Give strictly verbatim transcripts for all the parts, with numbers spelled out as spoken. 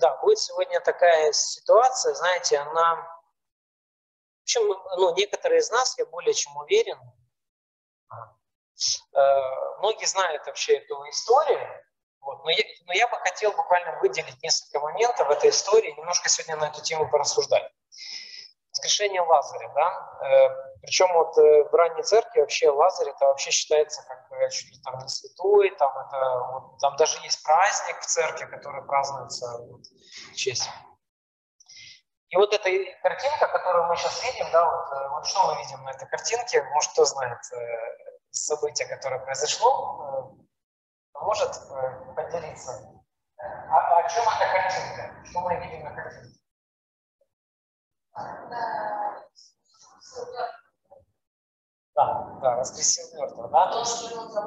да, будет сегодня такая ситуация, знаете, она... В общем, ну, некоторые из нас, я более чем уверен, э, многие знают вообще эту историю, вот, но, я, но я бы хотел буквально выделить несколько моментов в этой истории, немножко сегодня на эту тему порассуждать. Воскрешение Лазаря, да, э, причем вот э, в ранней церкви вообще Лазарь это вообще считается как э, чуть ли там не святой, там, это, вот, там даже есть праздник в церкви, который празднуется вот, в честь. И вот эта картинка, которую мы сейчас видим, да, вот, э, вот что мы видим на этой картинке, может кто знает э, событие, которое произошло, э, может э, поделиться. А, а о чем эта картинка? Что мы видим на картинке? Да, да, воскресил мертвого, да? То есть,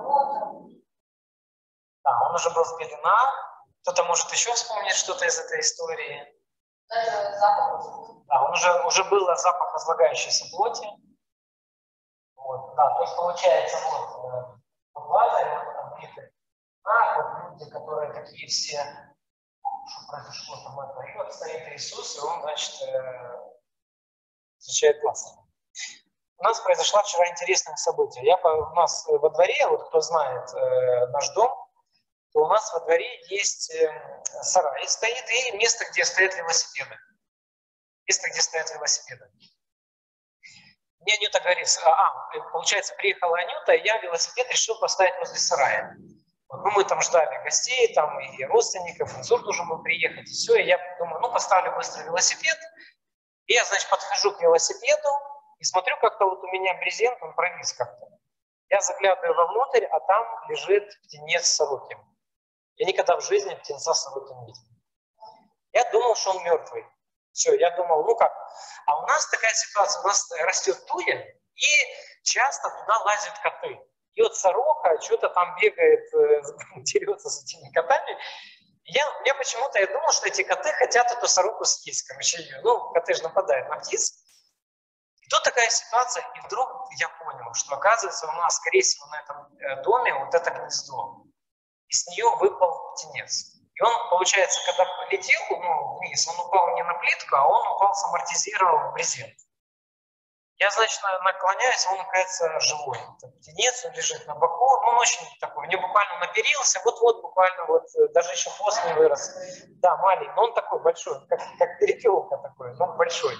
да, он уже был с пелена. Кто-то может еще вспомнить что-то из этой истории. Да, он уже, уже был запах разлагающейся плоти. Вот, да, то есть получается вот вот Лазарь, вот там виды, а вот люди, которые такие все, что произошло там это, и вот стоит Иисус, и он, значит, встречает Лазаря. У нас произошло вчера интересное событие. Я, у нас во дворе, вот кто знает э, наш дом, то у нас во дворе есть э, сарай стоит и место, где стоят велосипеды. Место, где стоят велосипеды. Мне Анюта говорит, а, получается, приехала Анюта, и я велосипед решил поставить возле сарая. Вот, ну, мы там ждали гостей, там и родственников, инсульт должен был приехать, и все. И я думаю, ну, поставлю быстро велосипед. И я, значит, подхожу к велосипеду и смотрю, как-то вот у меня брезент, он провис как-то. Я заглядываю вовнутрь, а там лежит птенец Сорокин. Я никогда в жизни птенца Сорокина не видел. Я думал, что он мертвый. Все, я думал, ну как. А у нас такая ситуация, у нас растет туя, и часто туда лазят коты. И вот сорока что-то там бегает, дерется с этими котами. Я, я почему-то я думал, что эти коты хотят эту сороку съесть. Короче, ее. Ну, коты же нападают на птиц. И тут такая ситуация, и вдруг я понял, что оказывается у нас, скорее всего, на этом доме вот это гнездо. И с нее выпал птенец. И он, получается, когда полетел ну, вниз, он упал не на плитку, а он упал, самортизировал в брезент. Я, значит, наклоняюсь, он, оказывается, живой. Это птенец, он лежит на боку, он очень такой, мне буквально наперился, вот-вот буквально, вот, даже еще хвост не вырос. Да, маленький, но он такой большой, как, как перепелка такой, но большой.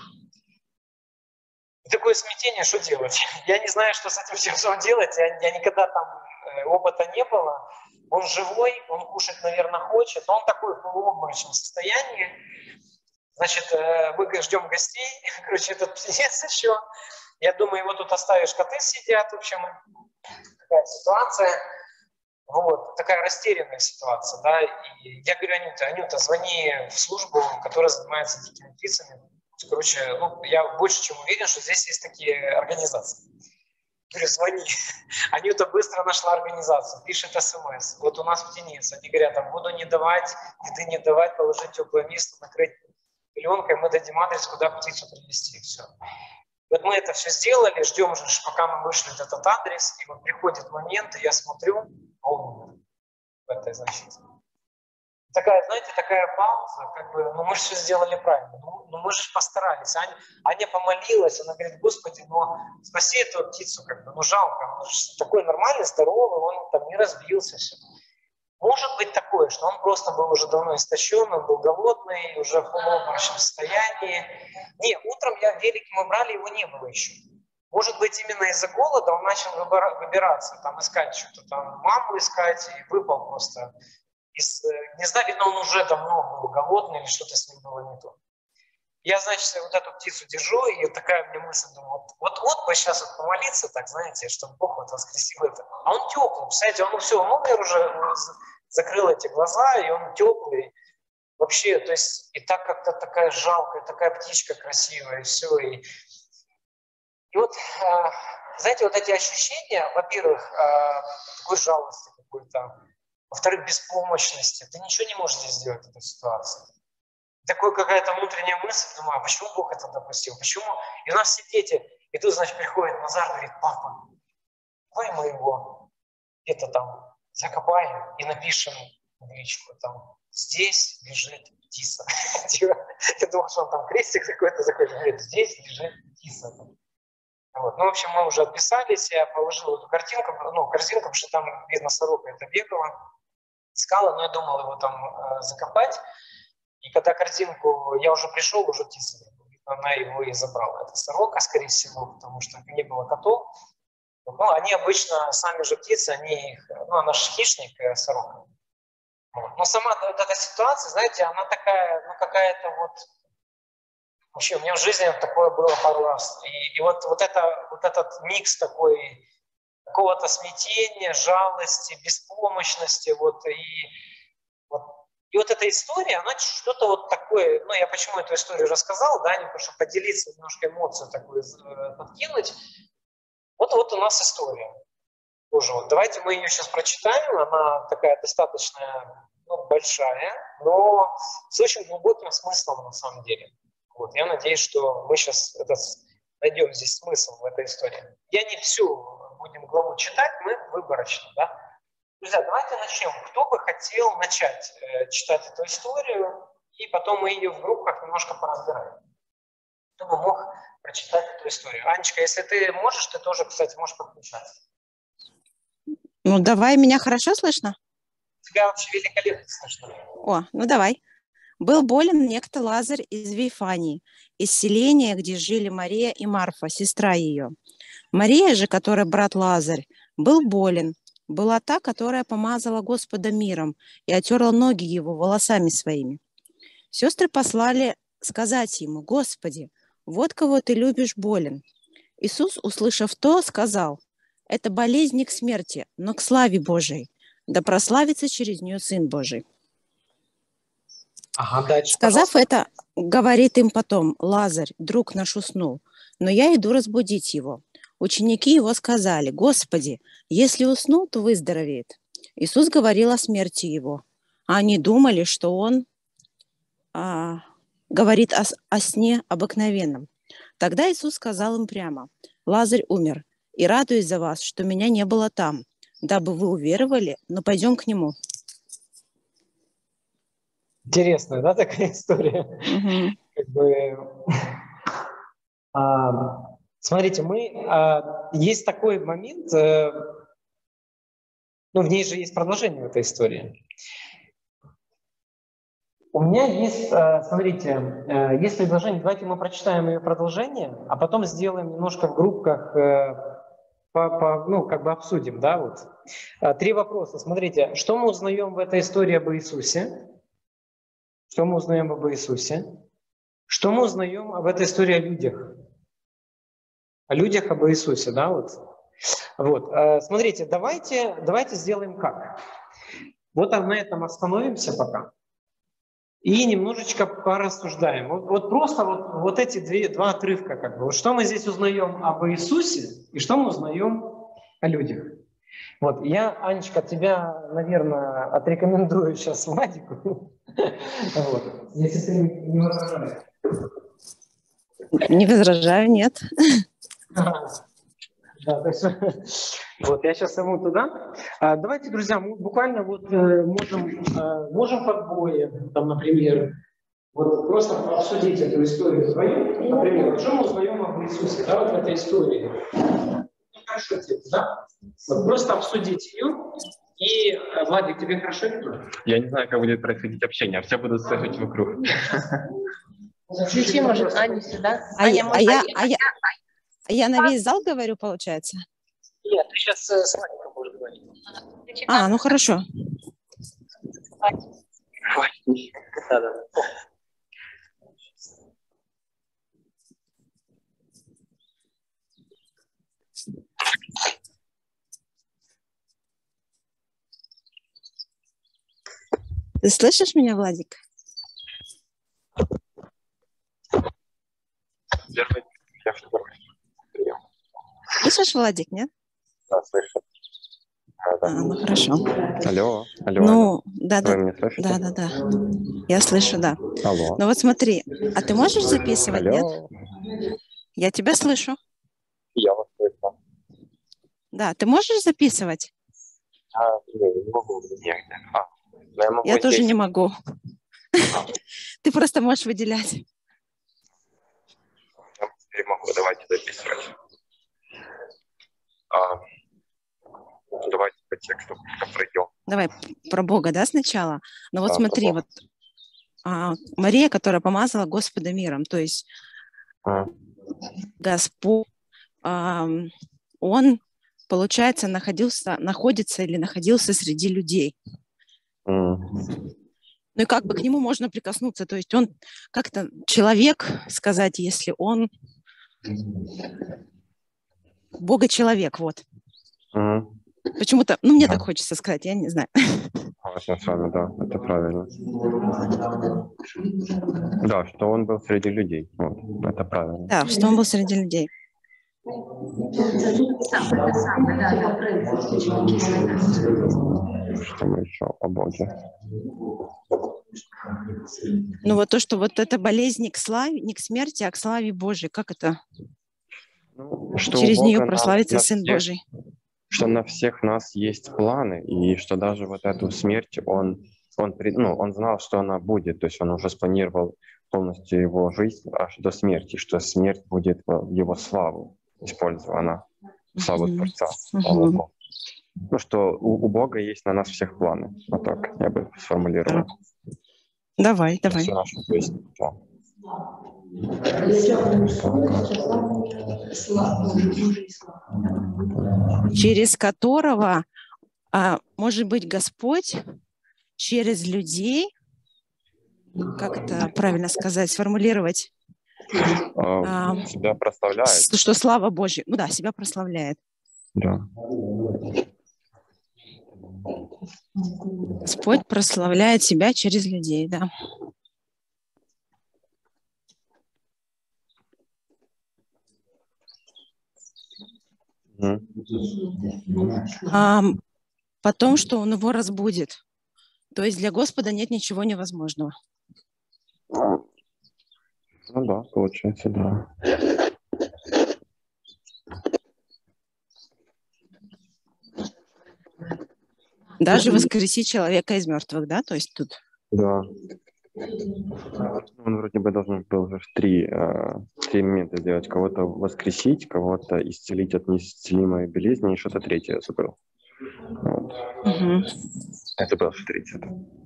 И такое смятение, что делать? Я не знаю, что с этим всем делать, я, я никогда там э, опыта не было. Он живой, он кушать, наверное, хочет, но он такой в полуобморочном состоянии. Значит, мы ждем гостей, короче, этот птенец еще. Я думаю, его тут оставишь, коты сидят, в общем, такая ситуация. Вот, такая растерянная ситуация, да. И я говорю, Анюта, Анюта, звони в службу, которая занимается дикими птицами. Короче, ну, я больше чем уверен, что здесь есть такие организации. Говорю, звони. Анюта быстро нашла организацию, пишет смс. Вот у нас птенец. Они говорят, там, воду не давать, еды не давать, положить теплое место, накрыть пеленкой, мы дадим адрес, куда птицу привезти. Все. Вот мы это все сделали, ждем же, пока мы вышли этот адрес, и вот приходит момент, и я смотрю, а он умер в этой защите. Такая, знаете, такая пауза, как бы, ну мы же все сделали правильно, ну, ну мы же постарались. Аня, Аня помолилась, она говорит, Господи, ну спаси эту птицу, как бы, ну жалко, он же такой нормальный, здоровый, он там не разбился, все. Может быть такое, что он просто был уже давно истощен, он был голодный, уже в полуобморочном состоянии. Не, утром я велик мы брали, его не было еще. Может быть, именно из-за голода он начал выбираться, там искать что-то, там маму искать, и выпал просто из гнезда. Видно, он уже давно был голодный, или что-то с ним было не то. Я, значит, вот эту птицу держу, и такая мне мысль, думаю, вот-вот бы сейчас вот помолиться, так, знаете, чтобы Бог вот воскресил это. А он теплый, представляете, он все, он умер уже, он закрыл эти глаза, и он теплый. Вообще, то есть, и так как-то такая жалкая, такая птичка красивая, и все. И, и вот, э, знаете, вот эти ощущения, во-первых, э, такой жалости какой-то, во-вторых, беспомощности. Ты ничего не можешь здесь сделать в этой ситуации. Такая какая-то внутренняя мысль, думаю, а почему Бог это допустил? Почему? И у нас все дети, и тут, значит, приходит Назар, говорит, папа, давай мы его где-то там закопаем и напишем в личку, там, здесь лежит Тиса. Я думал, что он там крестик какой-то закрыл. Говорит, здесь лежит Тиса. Вот. Ну, в общем, мы уже отписались, я положил эту картинку, ну, корзинку, потому что там видно сорока это бегала, искала, но я думал его там э, закопать. И когда корзинку, я уже пришел, уже Тиса не было. Она его и забрала. Это сорока, скорее всего, потому что не было котов. Ну, они обычно, сами же птицы, они их, ну, она же хищник, э, сорока. Вот. Но сама вот эта ситуация, знаете, она такая, ну, какая-то вот... Вообще, у меня в жизни такое было пару раз. И, и вот, вот, это, вот этот микс такой, какого-то смятения, жалости, беспомощности, вот, и, вот, и вот эта история, она что-то вот такое, ну, я почему эту историю рассказал, да, не потому что поделиться, немножко эмоцию такую подкинуть. Вот, вот у нас история. Тоже вот. Давайте мы ее сейчас прочитаем, она такая достаточно, ну, большая, но с очень глубоким смыслом на самом деле. Вот. Я надеюсь, что мы сейчас этот, найдем здесь смысл в этой истории. Я не всю будем главу читать, мы выборочно. Да? Друзья, давайте начнем. Кто бы хотел начать э, читать эту историю, и потом мы ее в группах немножко поразбираем. Кто бы мог прочитать эту историю? Анечка, если ты можешь, ты тоже, кстати, можешь подключаться. Ну, давай, меня хорошо слышно? Тебя вообще великолепно слышно. О, ну давай. Был болен некто Лазарь из Вифании, из селения, где жили Мария и Марфа, сестра ее. Мария же, которая брат Лазарь, был болен, была та, которая помазала Господа миром и отерла ноги его волосами своими. Сестры послали сказать ему: «Господи, вот кого ты любишь болен». Иисус, услышав то, сказал: «Это болезнь не к смерти, но к славе Божией, да прославится через нее Сын Божий». Ага, дальше, Сказав пожалуйста. это, говорит им потом: «Лазарь, друг наш, уснул, но я иду разбудить его». Ученики его сказали: «Господи, если уснул, то выздоровеет». Иисус говорил о смерти его, а они думали, что он а, говорит о, о сне обыкновенном. Тогда Иисус сказал им прямо: «Лазарь умер, и радуюсь за вас, что меня не было там, дабы вы уверовали, но пойдем к нему». Интересная, да, такая история? Угу. Как бы, а, смотрите, мы а, есть такой момент, а, ну, в ней же есть продолжение в этой истории. У меня есть, а, смотрите, а, есть предложение, давайте мы прочитаем ее продолжение, а потом сделаем немножко в группках, а, по, по, ну, как бы обсудим, да, вот. А, три вопроса. Смотрите, что мы узнаем в этой истории об Иисусе? Что мы узнаем об Иисусе? Что мы узнаем об этой истории о людях? О людях, об Иисусе, да, вот. Вот. Смотрите, давайте, давайте сделаем как. Вот на этом остановимся пока. И немножечко порассуждаем. Вот, вот просто вот, вот эти две, два отрывка, как бы. Вот что мы здесь узнаем об Иисусе и что мы узнаем о людях. Вот, я, Анечка, тебя, наверное, отрекомендую сейчас Владику. Вот. Если ты не возражаешь. Не возражаю, нет. Да, так что, вот, я сейчас ему туда. А, давайте, друзья, мы буквально вот э, можем, э, можем подбои, там, например, вот просто обсудить эту историю свою. Например, что мы узнаем об Иисусе, да, вот в этой истории. Хорошо тебе, да? Вот просто обсудить ее. И, э, Владик, тебе хорошо видно? Я не знаю, как будет происходить общение, все будут стоять вокруг. Включи, может, Аню сюда. А, Аня, я, может, а, я, а, я, а я на весь зал говорю, получается? Нет, ты сейчас э, с Владиком будешь говорить. А, ну хорошо. Да, да. Ты слышишь меня, Владик? Первый, я второй. Прием. Слышишь, Владик, нет? Да, слышу. А, да. А, ну хорошо. Алло, алло, Ну, алло. да, да, Вы меня слышите? да, да, да. Я слышу, да. Алло. Ну вот смотри, а ты можешь записывать, Алло. нет? Я тебя слышу. Я вас слышу. Да, ты можешь записывать? А, не, не могу нигде. А, но я могу Я тоже здесь. не могу. Ты просто можешь выделять. Я теперь могу, давайте записывать. А, давайте по тексту пройдем. Давай про Бога, да, сначала? Ну вот Да, смотри, про вот а, Мария, которая помазала Господа миром, то есть А, Господь, а, он, получается, находился, находится или находился среди людей. м, Ну и как бы к нему можно прикоснуться, то есть он как-то человек, сказать, если он Бога-человек, вот. м. Почему-то, ну мне Да. так хочется сказать, я не знаю. Согласен с вами, да, это правильно. Да, что он был среди людей. Вот, это правильно. Да, что он был среди людей. Что мы еще о Боге? Ну вот то, что вот эта болезнь не к славе, не к смерти, а к славе Божией, как это? Ну, что у Через нее Бога на, прославится на Сын всех, Божий. что на всех нас есть планы, и что даже вот эту смерть он, он, при- ну, он знал, что она будет, то есть он уже спланировал полностью его жизнь аж до смерти, что смерть будет в его славу использована, в славу Мгм. Творца. Слава Мгм. Богу. Ну, что у, у Бога есть на нас всех планы. Вот так я бы сформулировал. Так, давай, На давай. всю нашу жизнь. Да. Через которого, а, может быть, Господь через людей, как это правильно сказать, сформулировать, А, а, Себя прославляет. с- что слава Божья, ну да, себя прославляет. Да. Господь прославляет себя через людей, да. Мгм. А потом, что он его разбудит. То есть для Господа нет ничего невозможного. Ну да, получается, да. Даже воскресить человека из мертвых, да? То есть тут. Да. Он вроде бы должен был уже три, э, три момента сделать. Кого-то воскресить, кого-то исцелить от неисцелимой болезни и что-то третье я забыл. Вот. Мгм. Это было в тридцать.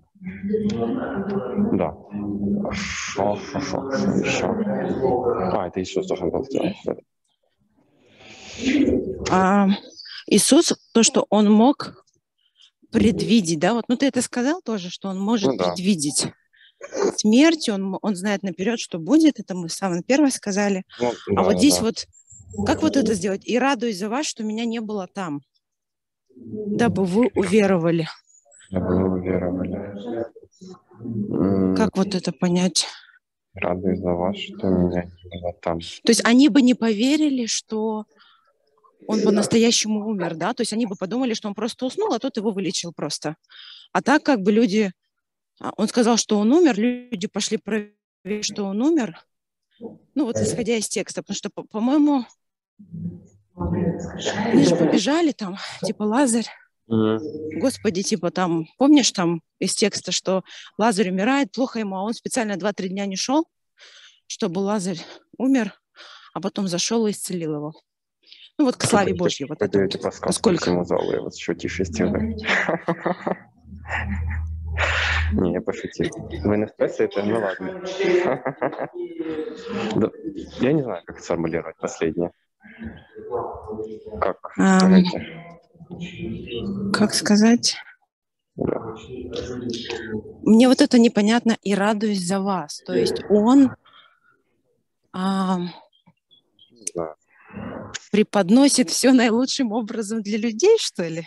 Да. Шо, шо, шо, шо еще? А, это Иисус должен был сделать. А Иисус, то, что он мог предвидеть, да, вот, ну ты это сказал тоже, что он может Ну да. предвидеть смерть, он, м- он знает наперед, что будет, это мы самое первое сказали. Ну, А да, вот да, здесь да. вот, как вот это сделать? И радуюсь за вас, что меня не было там, дабы вы уверовали. Дабы вы уверовали. М, Как вот это понять? Радуюсь за вас, что меня не было там. То есть они бы не поверили, что он по-настоящему умер, да? То есть они бы подумали, что он просто уснул, а тот его вылечил просто. А так как бы люди... а, Он сказал, что он умер, люди пошли проверить, что он умер. Ну вот исходя из текста, потому что, по- по-моему, они же побежали там, типа Лазарь. Мгм. Господи, типа там, помнишь там из текста, что Лазарь умирает, плохо ему, а он специально два-три дня не шел, чтобы Лазарь умер, а потом зашел и исцелил его. Ну вот к славе Божьей вот Вы это даете вот. подсказку Поскольку... всему залу, я вас еще тише сделаю. Не, я пошутил. Вы на стрессе это? Ну ладно. Да, я не знаю, как сформулировать последнее. Как? Ам, Скажите. как сказать? Да. Мне вот это непонятно и радуюсь за вас. То есть он ам, Не знаю. преподносит все наилучшим образом для людей, что ли?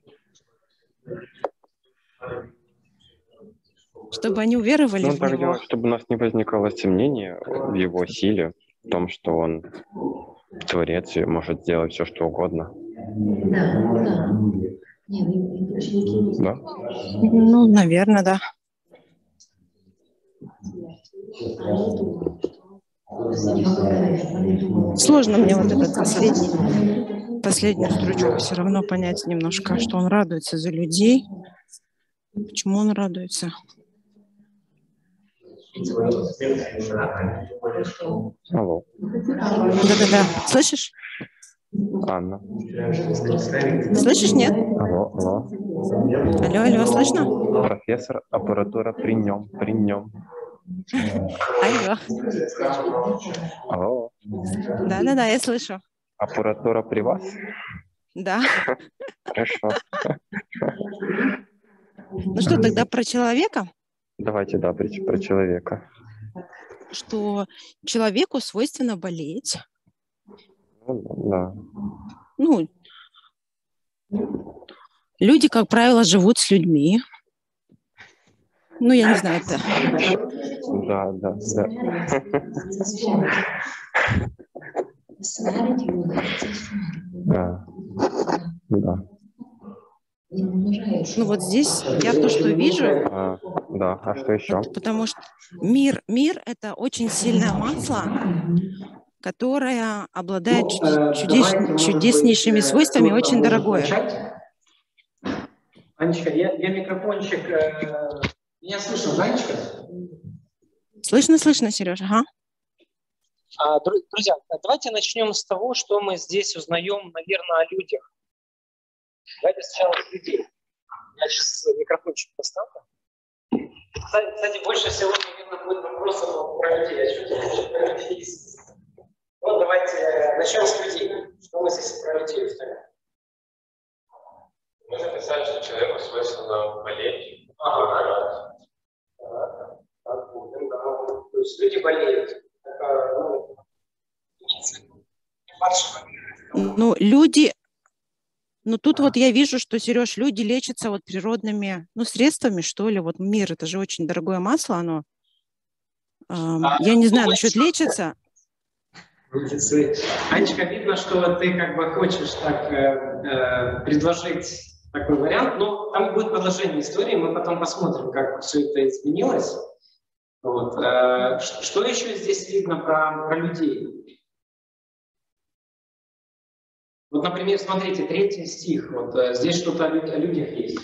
Чтобы они уверовали Ну, он в так него. делает, чтобы у нас не возникало сомнения в его силе, в том, что он творец и может сделать все, что угодно. Да? Ну, наверное, да. Сложно мне вот этот последний, последнюю строчку все равно понять немножко, что он радуется за людей. Почему он радуется? Алло. Да-да-да. Слышишь? Анна. Слышишь, нет? Алло, алло. Алло, алло, слышно? Профессор, аппаратура при нем, при нем. Алло. Алло. Да-да-да, я слышу. Аппаратура при вас? Да. Хорошо. Ну что, тогда про человека? Давайте, да, про, про человека. Что человеку свойственно болеть. Ну, да. Ну, люди, как правило, живут с людьми. Ну, я не знаю, это... Да, да, да. Да. Да. Ну, вот здесь я то, что вижу... А, да, а что еще? Потому что мир, мир – это очень сильное масло, которое обладает чудес, чудеснейшими свойствами, очень дорогое. Анечка, я, я микрофончик... Э, меня слышно, да, Анечка? Слышно, слышно, Сережа, ага. А, друзья, давайте начнем с того, что мы здесь узнаем, наверное, о людях. Давайте сначала с людей. Я сейчас микрофончик поставлю. Кстати, больше всего, наверное, будет вопросов про людей. А что тебе про людей есть? Вот давайте начнем с людей. Что мы здесь про людей узнаем? Мы написали, что человеку свойственно болеть. Ага. Да. То есть люди болеют. Это, ну, ну, люди... Ну, тут вот я вижу, что, Сереж, люди лечатся вот природными, ну, средствами, что ли. Вот мир, это же очень дорогое масло, оно... Э, а, я не знаю, насчет лечиться. Анечка, видно, что ты как бы хочешь так э, э, предложить такой вариант, но там будет продолжение истории, мы потом посмотрим, как все это изменилось. Вот. Э, что еще здесь видно про, про людей? Вот, например, смотрите, третий стих, вот э, здесь что-то о, о людях есть.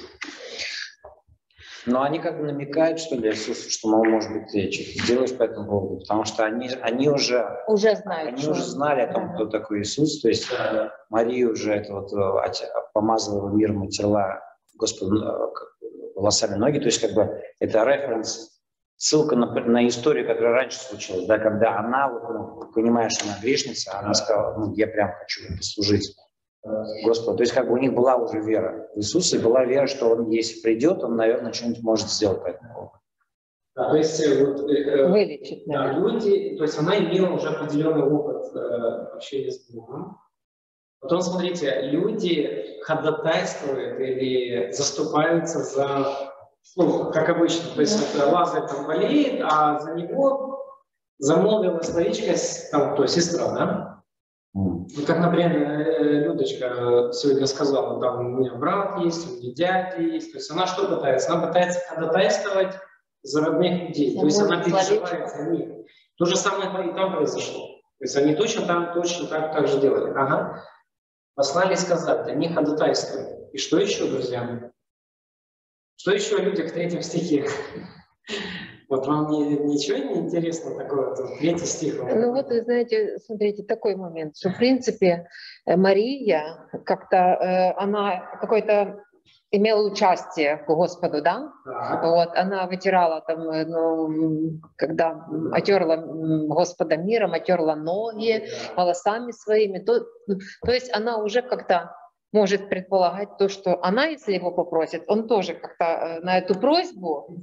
Но они как бы намекают, что ли, Иисусу, что, мол, может быть, ты что-то сделаешь по этому поводу, потому что они, они уже, уже знают, они что... уже знали о том, кто такой Иисус, то есть Мария уже это вот помазала миром и тела Господу волосами ноги, то есть как бы это референс, ссылка на, на историю, которая раньше случилась, да, когда она, ну, понимая, что она грешница, она сказала, ну, я прям хочу послужить Господу. То есть как бы у них была уже вера в Иисуса, и была вера, что Он, если придет, Он, наверное, что-нибудь может сделать по этому поводу. Да, то есть вот, э, вылечить, да, люди, то есть она имела уже определенный опыт э, общения с Богом. Потом, смотрите, люди ходатайствуют или заступаются за, ну, как обычно, то есть вот, Лазарь там болеет, а за него замолвила словечко, там, то сестра, да? Ну, как, например, Людочка сегодня сказала, там у меня брат есть, у меня дядя есть. То есть она что пытается? Она пытается ходатайствовать за родных людей. То есть она переживает за них. То же самое и там произошло. То есть они точно там, точно так, так же делали. Ага. Послали сказать, они ходатайствуют. И что еще, друзья? Что еще о людях в третьем стихе? Вот вам не, ничего не интересно такое, третий стих? Ну вот, вы знаете, смотрите, такой момент, что в принципе Мария как-то, э, она какой-то имела участие к Господу, да? Так. Вот, она вытирала там, ну, когда отерла Господа миром, отерла ноги волосами своими, то, то есть она уже как-то может предполагать то, что она, если его попросит, он тоже как-то на эту просьбу.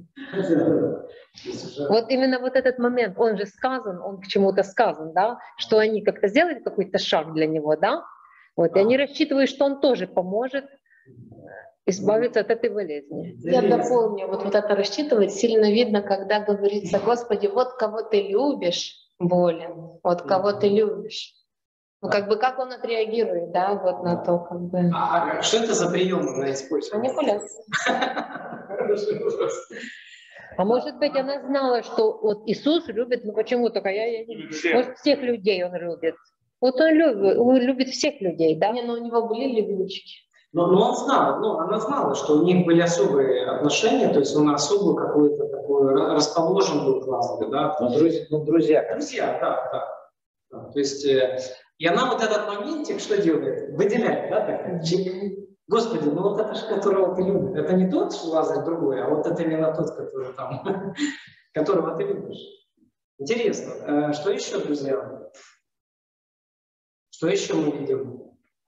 Вот именно вот этот момент, он же сказан, он к чему-то сказан, да, что они как-то сделали какой-то шаг для него, да, вот, и они рассчитывают, что он тоже поможет избавиться от этой болезни. Я дополню, вот, вот это рассчитывать сильно видно, когда говорится, Господи, вот кого ты любишь, болен, вот кого ты любишь. Ну, как бы, как он отреагирует, да, вот на то, как бы... А что это за прием она использует? Манипуляция. А может быть, она знала, что вот Иисус любит, ну почему только я, я не... Может, всех людей он любит. Вот он любит, он любит всех людей, да? Не, но у него были любимчики. Но, но он знал, ну, она знала, что у них были особые отношения, то есть он особую какую-то такую расположен был к Лазарю, да. Ну, друзья, ну, друзья. Друзья, да, да. да. То есть, э, и она вот этот моментик что делает? Выделяет, да, так? Господи, ну вот это же, которого ты любишь. Это не тот Лазарь другой, а вот это именно тот, который там, которого ты любишь. Интересно. Что еще, друзья? Что еще мы видим?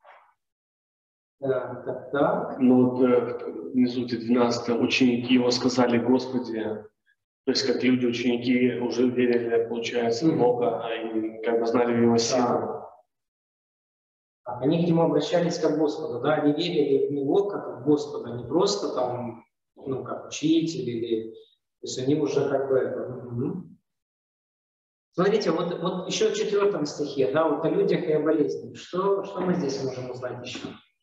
Так, так, так. Ну, вот внизу двенадцатое, ученики его сказали: Господи, то есть как люди, ученики уже верили, получается, в Бога, а и как бы знали его силу. Они к нему обращались как к Господу, да, они верили в него как в Господа, не просто там, ну, как учитель или... То есть они уже как бы... Угу. Смотрите, вот, вот еще в четвертом стихе, да, вот о людях и о болезнях. Что, что мы здесь можем узнать еще?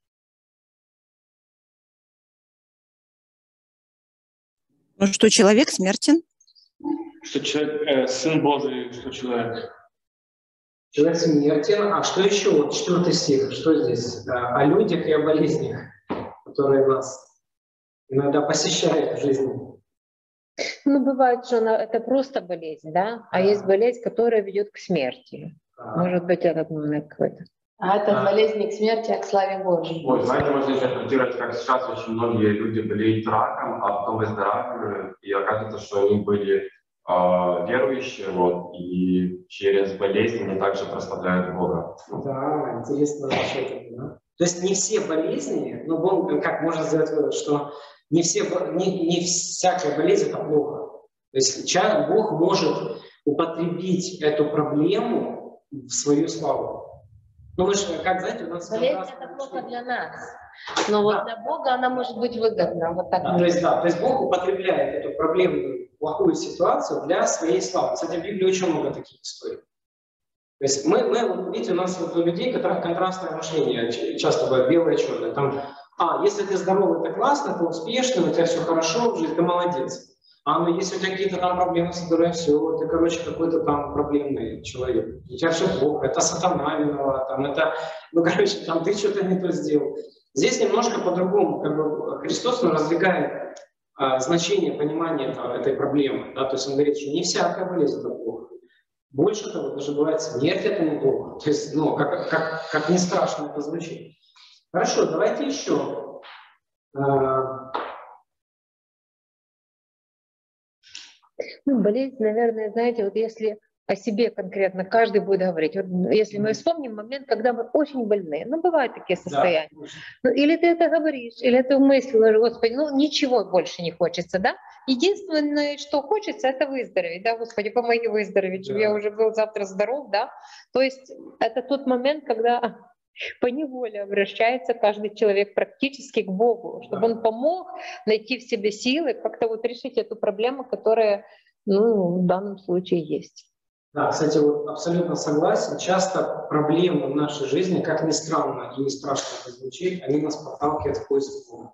Ну, что человек смертен. Что человек, э, Сын Божий, что человек. Человек смертен. А что еще? Вот четвертый стих. Что здесь? О людях и о болезнях, которые нас иногда посещают в жизни. Ну, бывает, что она, это просто болезнь, да? А есть болезнь, которая ведет к смерти. А. Может быть, этот момент какой-то. А это болезнь не к смерти, а к славе Божьей. Ой, знаете, можно интерпретировать, как сейчас очень многие люди болеют раком, а потом выздоравливают, и оказывается, что они были э, верующие, вот, и через болезнь они также прославляют Бога. Да, интересно вообще. Да? То есть не все болезни, ну, Бог, как можно сделать вывод, что не, все, не, не всякая болезнь – это плохо. То есть человек, Бог может употребить эту проблему в свою славу. Ну, мы же, как, знаете, у нас... Болезнь – это плохо для нас, но вот да. Для Бога она может быть выгодна. Вот так да, то есть, да, то есть Бог употребляет эту проблемную, плохую ситуацию для своей славы. Кстати, в Библии очень много таких историй. То есть мы, мы видите, у нас вот у людей, у которых контрастное мышление, часто бывает белое и черное. Там, а, если ты здоровый, это классно, ты успешный, у тебя все хорошо в жизни, ты молодец. А ну, если у тебя какие-то там проблемы с здоровьем, все, ты, короче, какой-то там проблемный человек. У тебя все плохо, это сатана виноват, там, это, ну, короче, там ты что-то не то сделал. Здесь немножко по-другому, как бы Христос он раздвигает а, значение понимания этого, этой проблемы. Да? То есть он говорит, что не всякая болезнь это плохо. Больше того, даже бывает смерть это неплохо. То есть, ну, как, как, как не страшно это звучит. Хорошо, давайте еще. А, Ну, болезнь, наверное, знаете, вот если о себе конкретно каждый будет говорить. Вот если мы вспомним момент, когда мы очень больны, ну, бывают такие состояния. Да. Ну, или ты это говоришь, или ты в мысли ложишь, Господи, ну, ничего больше не хочется, да? Единственное, что хочется, это выздороветь, да, Господи, помоги выздороветь, чтобы да. Я уже был завтра здоров, да? То есть это тот момент, когда поневоле обращается каждый человек практически к Богу, чтобы он помог найти в себе силы, как-то вот решить эту проблему, которая, ну, в данном случае есть. Да, кстати, вот абсолютно согласен. Часто проблемы в нашей жизни, как ни странно и не страшно это звучит, они нас подталкивают в поиск Бога.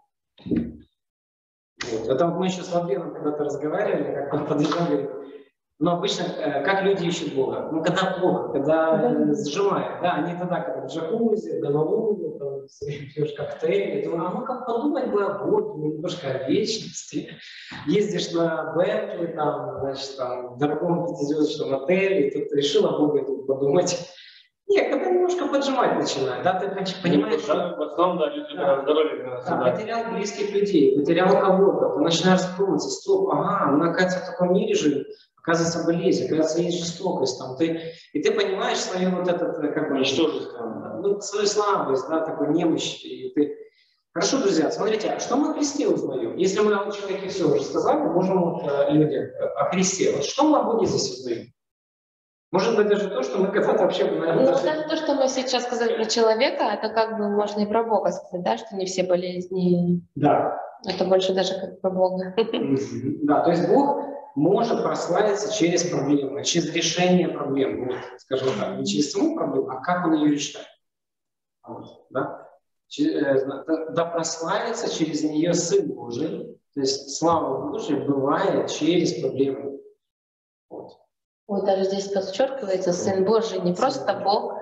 Вот. Это вот мы еще с Владимиром когда-то разговаривали, как он подъезжал, говорит, но обычно, как люди ищут Бога? Ну, когда плохо, когда да. сжимает, да, они тогда, когда в джакузи, в голову, там, пьешь коктейль, думаю, а ну как подумать бы о Боге, немножко о вечности. Ездишь на Бентли, там, значит, там, в дорогом пятизвездочном отеле, и тут решил о Боге тут подумать. Нет, когда немножко поджимать начинает, да, ты понимаешь, что... В основном, да, люди да. здоровье. Да, потерял близких людей, потерял кого-то, ты начинаешь задумываться, стоп, ага, мы, оказывается, в таком мире живем. Оказывается, болезнь, оказывается, есть жестокость. Там, ты, и ты понимаешь свою вот этот, как бы, ничтожество, ну, свою слабость, да, такую немощь. И ты... Хорошо, друзья, смотрите, а что мы о Христе узнаем? Если мы о человеке все уже сказали, можем э, людям о Христе. Вот что мы о Боге здесь узнаем? Может быть, даже то, что мы когда-то вообще... Наверное, ну, даже... даже то, что мы сейчас сказали про человека, это как бы можно и про Бога сказать, да, что не все болезни... Да. Это больше даже как про Бога. Да, то есть Бог может прославиться через проблемы, через решение проблем, вот, скажем так, не через саму проблему, а как он ее решает. Вот, да? Да прославится через нее Сын Божий, то есть слава Божия бывает через проблемы. Вот. Вот даже здесь подчеркивается, Сын Божий не просто Бог,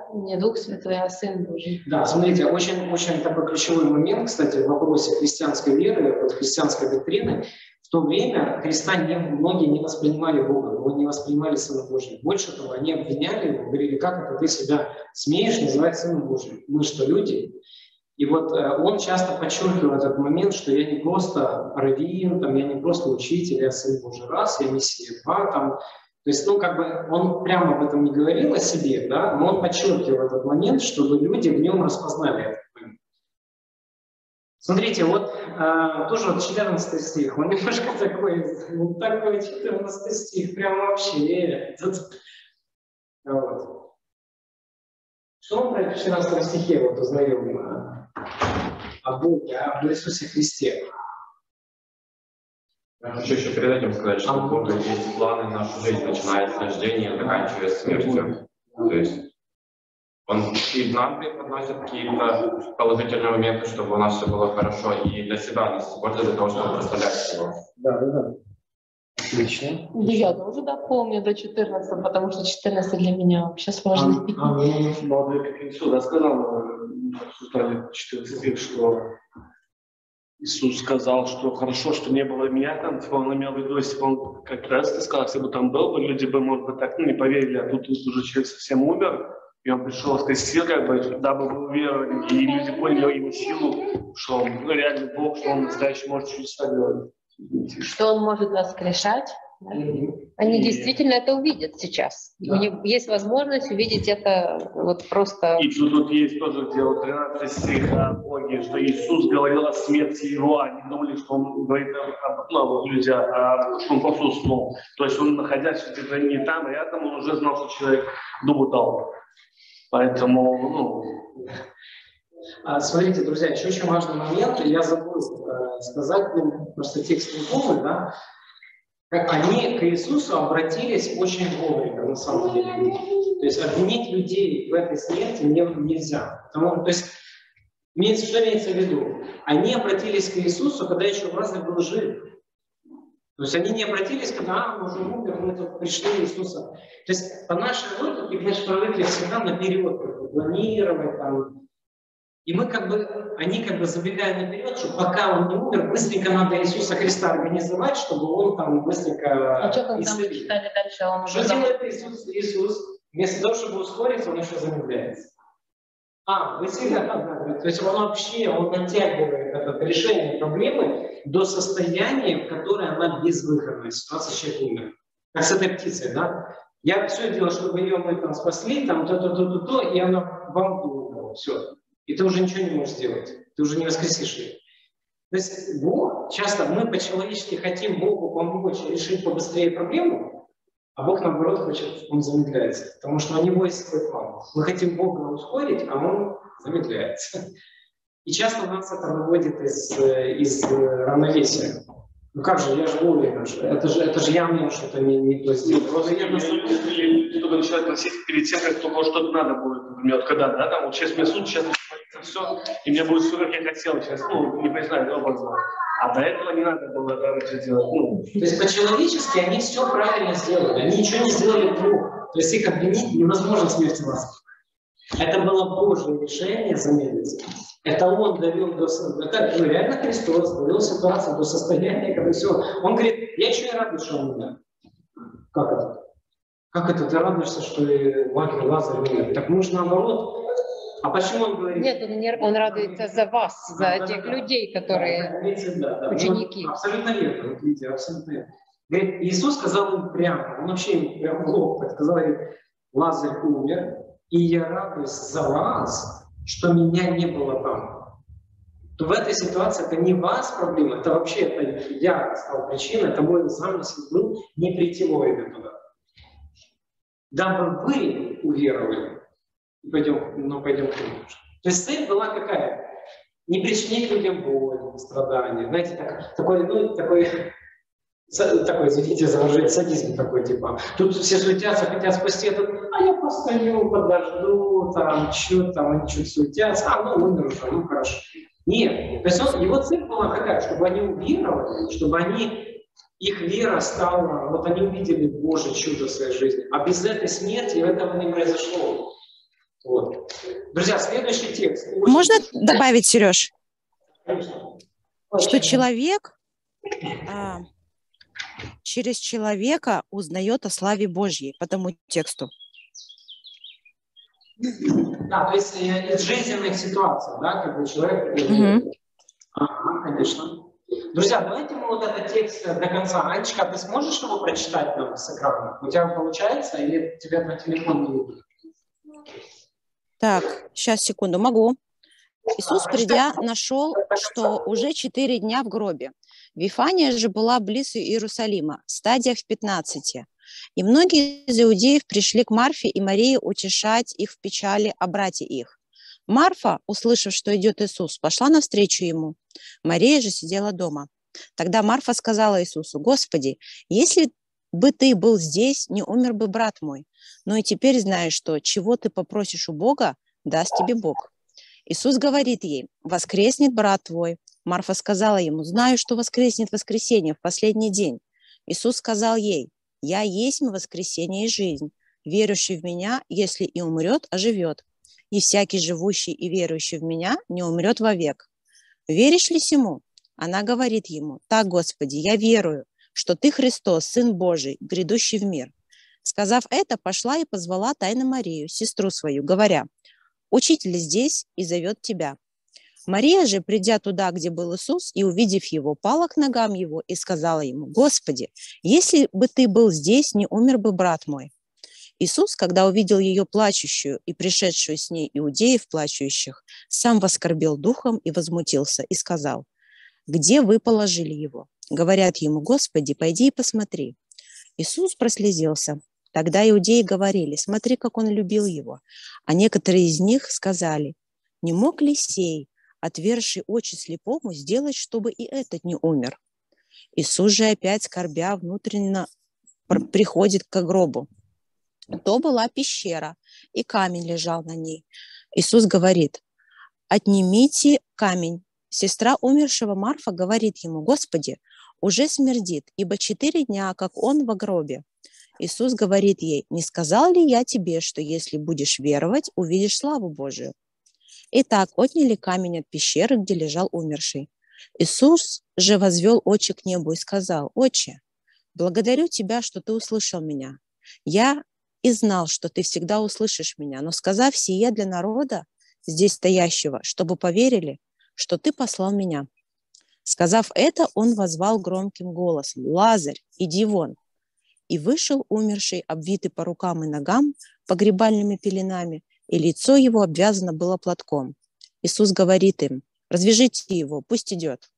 Не Дух Святой, а Сын Божий. Да, смотрите, очень, очень такой ключевой момент, кстати, в вопросе христианской веры, вот христианской доктрины. В то время Христа не, многие не воспринимали Бога, не воспринимали Сына Божьего. Больше того, они обвиняли его, говорили, как это ты себя смеешь называть Сыном Божьим? Мы что, люди? И вот э, он часто подчеркивал этот момент, что я не просто раввин, там, я не просто учитель, я Сын Божий раз, я Мессия два, там. То есть, ну, как бы он прямо об этом не говорил о себе, да, но он подчеркивал этот момент, чтобы люди в нем распознали этот момент. Смотрите, вот э, тоже вот четырнадцатый стих, он немножко такой, ну, такой четырнадцатый стих, прям вообще. Вот. Что мы в четырнадцатом стихе вот узнаем о, о Боге, об Иисусе Христе? Я хочу еще перед этим сказать, что у Бога есть планы в нашу жизнь, начиная с рождения и заканчивая смертью. То есть Он и нам преподносит какие-то положительные моменты, чтобы у нас все было хорошо, и для себя нас использует для того, чтобы представлять Его. Да, да, да. Отлично. Да я тоже да, помню до четырнадцати, потому что четырнадцать для меня вообще сложно. А, а мне молодой как Иисус сказал, обсуждали четырнадцать век, что Иисус сказал, что хорошо, что не было меня там, типа он имел в виду, если бы он, как раз ты сказал, если бы там был, бы люди бы, может быть, так ну, не поверили, а тут, тут уже человек совсем умер, и он пришел с крестил, как бы, дабы вы уверовали, и люди поняли его силу, что он ну, реальный Бог, что он настоящий может чудеса делать. Что он может воскрешать. Да? Mm-hmm. Они И... действительно это увидят сейчас. Да. У них есть возможность увидеть это вот просто. И тут, тут есть тоже, где вот тринадцатый стих о Боге, что Иисус говорил о смерти Его, они думали, что Он говорит об ну, люди, а, что Он просто уснул. То есть Он, находясь где-то не там, рядом, Он уже знал, что человек дубу дал. Поэтому, ну... А, смотрите, друзья, еще очень важный момент, я забыл э, сказать, ну, просто текст не помню, да, как они к Иисусу обратились очень вовремя, на самом деле. То есть обвинить людей в этой смерти не, нельзя. Потому, то есть, имеется, что имеется в виду? Они обратились к Иисусу, когда еще Лазарь был жив. То есть они не обратились, когда а, мы уже умер, мы тут пришли Иисуса. То есть по нашей логике, мы же привыкли всегда наперед планировать, там. И мы как бы, они как бы забегая наперед, что пока он не умер, быстренько надо Иисуса Христа организовать, чтобы он там быстренько А что, когда мы исцелил. читали дальше, он Что уже... делает Иисус? Иисус? Вместо того, чтобы ускориться, он еще замедляется. А, вы всегда, то есть он вообще, он натягивает это решение проблемы до состояния, в которое она безвыходная, ситуация человек умер. Как с этой птицей, да? Я все делал, чтобы ее мы там спасли, там то-то-то-то, и она вам умерла, все. И ты уже ничего не можешь сделать, ты уже не воскресишь ее. То есть Бог, часто мы по-человечески хотим Богу помочь решить побыстрее проблему, а Бог, наоборот, хочет, он замедляется, потому что у него есть свой план. Мы хотим Бога ускорить, а он замедляется. И часто нас это выводит из, из равновесия. Ну как же, я же уверен, что это же, это же явно что-то не, не то сделал. Просто я на самом деле... Люди только начинают носить перед тем, как только что-то надо будет. Например, когда, да, там, вот сейчас мне суд, сейчас все, и мне будет все, как я хотел, сейчас, ну, не признаю образно. А до этого не надо было раньше делать. Ну. То есть по-человечески они все правильно сделали, они ничего не сделали плохо. То есть их обвинить невозможно смерти вас. Это было Божье решение замедлиться. Это он довел до состояния, ну, реально Христос довел ситуацию до состояния, когда все. Он говорит, я еще и радуюсь, что он умер. Как это? Как это? Ты радуешься, что Лазарь умер? Так нужно наоборот. А почему он говорит? Нет, он, не, он радуется за вас, за да, тех да, людей, которые да, да, да. ученики. Ну, абсолютно верно, вот видите, абсолютно верно. Говорит, Иисус сказал им прямо, он вообще им прямо в лоб сказал, говорит, Лазарь умер, и я радуюсь за вас, что меня не было там. То в этой ситуации это не вас проблема, это вообще это я стал причиной, это мой замысел был не прийти вовремя туда. Дабы вы уверовали, пойдем, ну, пойдем к нему. То есть цель была какая? Не причинить людям боль, страдания. Знаете, так, такой, ну, такой, такой, извините за выражение, садизм такой, типа. Тут все суетятся, хотят спасти этот, а я постою, подожду, там, что там, они чуть суетятся, а, ну, умер уже, ну, хорошо. Нет, то есть он, его цель была какая? Чтобы они уверовали, чтобы они... Их вера стала, вот они увидели Божье чудо в своей жизни. А без этой смерти этого не произошло. Вот. Друзья, следующий текст. Можно добавить, Сереж, Конечно. что человек а, через человека узнает о славе Божьей по тому тексту. Да, то есть э, из жизненных ситуаций, да, как бы человек... Угу. Ага, конечно. Друзья, давайте мы вот этот текст до конца. Анечка, ты сможешь его прочитать нам с экрана? У тебя получается или тебя на телефон не видно? Так, сейчас, секунду, могу. Иисус, придя, нашел, что уже четыре дня в гробе. Вифания же была близ Иерусалима, в стадиях пятнадцати. И многие из иудеев пришли к Марфе и Марии утешать их в печали о брате их. Марфа, услышав, что идет Иисус, пошла навстречу ему. Мария же сидела дома. Тогда Марфа сказала Иисусу: «Господи, если бы ты был здесь, не умер бы брат мой. Но и теперь знаешь, что чего ты попросишь у Бога, даст тебе Бог». Иисус говорит ей: «Воскреснет брат твой». Марфа сказала ему: «Знаю, что воскреснет в воскресенье, в последний день». Иисус сказал ей: «Я есть воскресение и жизнь. Верующий в Меня, если и умрет, оживет. И всякий живущий и верующий в Меня не умрет вовек. Веришь ли сему?» Она говорит ему: «Так, Господи, я верую, что Ты Христос, Сын Божий, грядущий в мир». Сказав это, пошла и позвала тайно Марию, сестру свою, говоря: «Учитель здесь и зовет тебя». Мария же, придя туда, где был Иисус, и увидев его, пала к ногам его и сказала ему: «Господи, если бы ты был здесь, не умер бы брат мой». Иисус, когда увидел ее плачущую и пришедшую с ней иудеев плачущих, сам воскорбел духом и возмутился, и сказал: «Где вы положили его?» Говорят ему: «Господи, пойди и посмотри». Иисус прослезился. Тогда иудеи говорили: «Смотри, как он любил его». А некоторые из них сказали: «Не мог ли сей, отверший очи слепому, сделать, чтобы и этот не умер?» Иисус же опять, скорбя, внутренно приходит к гробу. То была пещера, и камень лежал на ней. Иисус говорит: «Отнимите камень». Сестра умершего Марфа говорит ему: «Господи, уже смердит, ибо четыре дня, как он во гробе». Иисус говорит ей: «Не сказал ли я тебе, что если будешь веровать, увидишь славу Божию?» Итак, отняли камень от пещеры, где лежал умерший. Иисус же возвел очи к небу и сказал: «Отче, благодарю тебя, что ты услышал меня. Я и знал, что ты всегда услышишь меня, но сказав сие для народа, здесь стоящего, чтобы поверили, что ты послал меня». Сказав это, он воззвал громким голосом: «Лазарь, иди вон». И вышел умерший, обвитый по рукам и ногам погребальными пеленами, и лицо его обвязано было платком. Иисус говорит им: «Развяжите его, пусть идет».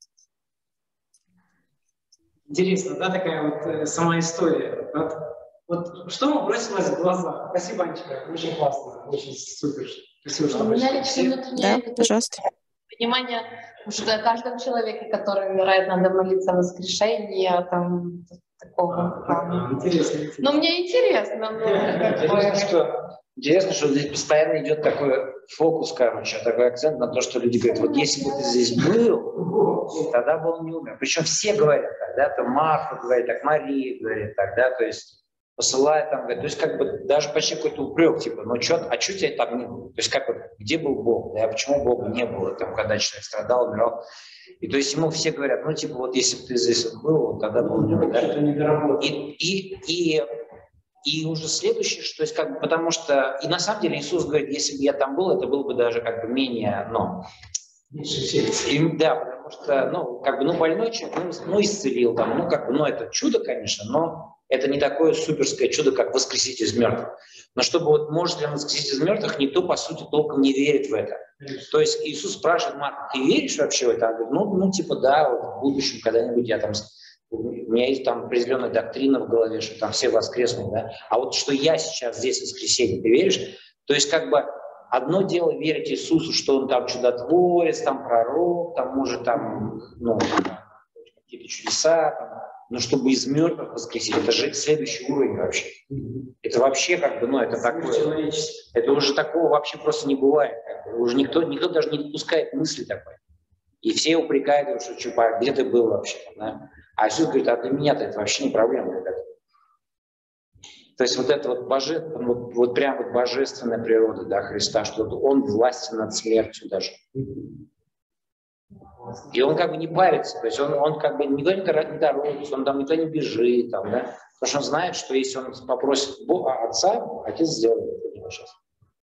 Интересно, да, такая вот э, сама история. Вот, вот что вам бросилось в глаза? Спасибо, Анечка, очень классно, очень супер. Спасибо, что У меня пришли. лично внутреннее Да, такое пожалуйста. понимание, что о каждом человеке, который умирает, надо молиться о воскрешении, о там такого плана. А, интересно, интересно. Но мне интересно, ну, как Интересно, бы... что, интересно, что здесь постоянно идет такой фокус, короче, такой акцент на то, что люди говорят: вот если бы ты здесь был, тогда бы он не умер. Причем все говорят так, да, там Марфа говорит так, Мария говорит так, да, то есть посылает там, говорит, то есть как бы даже почти какой-то упрек, типа, ну что, а что тебя там не было? То есть как бы, где был Бог, да, почему Бога не было, там, когда человек страдал, умирал. И то есть ему все говорят: ну типа вот если бы ты здесь был, тогда был не умер, да? И, и, и И уже следующее, что есть как бы, потому что, и на самом деле Иисус говорит: если бы я там был, это было бы даже как бы менее, ну, и, да, потому что, ну, как бы, ну, больной человек, ну, ну, исцелил там, ну, как бы, ну, это чудо, конечно, но это не такое суперское чудо, как воскресить из мертвых. Но чтобы вот может ли он воскресить из мертвых, никто, по сути, толком не верит в это. То есть Иисус спрашивает Марка: ты веришь вообще в это? Он говорит: ну, ну, типа, да, вот в будущем когда-нибудь я там... У меня есть там определенная доктрина в голове, что там все воскреснут, да? А вот что я сейчас здесь в воскресенье, ты веришь? То есть как бы одно дело верить Иисусу, что он там чудотворец, там пророк, там может там, ну, какие-то чудеса, там, но чтобы из мертвых воскресить, это же следующий уровень вообще. Это вообще как бы, ну, это такое, это уже такого вообще просто не бывает. Как бы. Уже никто, никто даже не допускает мысли такой. И все упрекают его, что чупа, где ты был вообще, да? А Иисус говорит: а для меня-то это вообще не проблема, ребята. То есть вот это вот, боже, вот, вот прям вот божественная природа, да, Христа, что он властен над смертью даже. И он как бы не парится, то есть он, он как бы никто не торопится, он там никто не бежит, там, да, потому что он знает, что если он попросит Бога, Отца, Отец сделает это сейчас.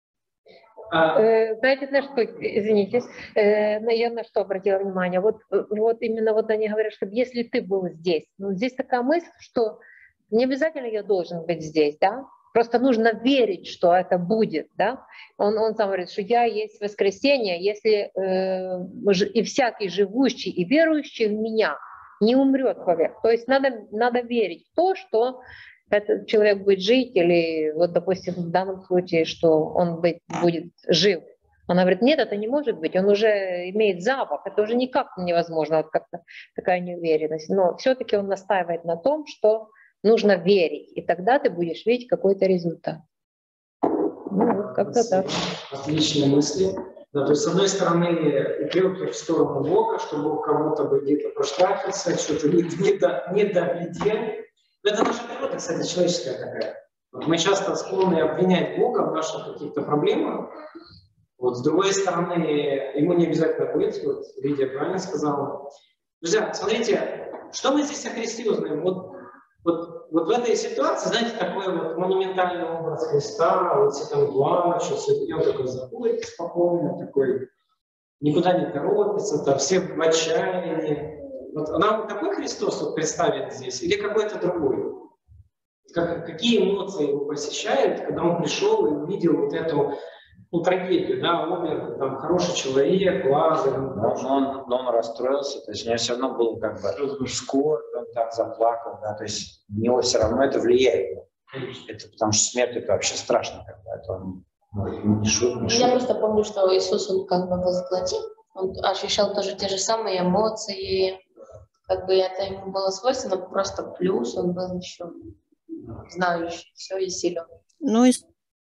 Знаете, на что, извините, я на что обратила внимание? Вот, вот именно вот они говорят, что если ты был здесь, ну, здесь такая мысль, что не обязательно я должен быть здесь, да? Просто нужно верить, что это будет, да? Он, он сам говорит, что я есть воскресение, если э, и всякий живущий и верующий в меня не умрет вовек. То есть надо, надо верить в то, что этот человек будет жить, или вот, допустим, в данном случае, что он быть, будет жив. Она говорит, нет, это не может быть, он уже имеет запах, это уже никак невозможно, вот как-то такая неуверенность. Но все-таки он настаивает на том, что нужно верить, и тогда ты будешь видеть какой-то результат. Ну, вот как-то так. Отличные мысли. Да, то есть, с одной стороны, упреки в сторону Бога, что Бог кому-то бы где-то проштрафился, что-то не, не, до, не доглядел. Но это наша природа, кстати, человеческая такая. Вот мы часто склонны обвинять Бога в наших каких-то проблемах. Вот, с другой стороны, ему не обязательно быть. Вот Лидия правильно сказала. Друзья, смотрите, что мы здесь о Христе узнаем? Вот, вот, вот в этой ситуации, знаете, такой вот монументальный образ Христа, вот все там плачут, и он такой заходит спокойно, такой, никуда не торопится, там все в отчаянии. Вот нам такой Христос вот представит здесь или какой-то другой? Как, какие эмоции его посещают, когда он пришел и увидел вот эту ну, трагедию, да, умер там хороший человек, Лазарь. Но он, но он расстроился, то есть у него все равно был как бы скорбь, он так заплакал, да, то есть у него все равно это влияет. Это потому что смерть это вообще страшно, как бы, это он, ну, не шут, не шут. Я просто помню, что Иисус, он как бы возглотил, он ощущал тоже те же самые эмоции, как бы это ему было свойственно, просто плюс он был еще знающий, все и силен. Ну, и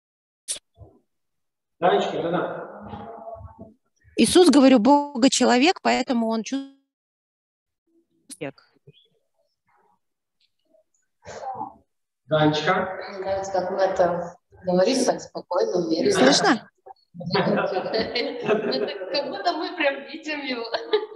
Данечка, да-да. Иисус, говорю, Бога человек, поэтому он чувствует. Данечка. Мне нравится, как мы это говорим так спокойно, уверенно. Слышно? Как будто мы прям видим его.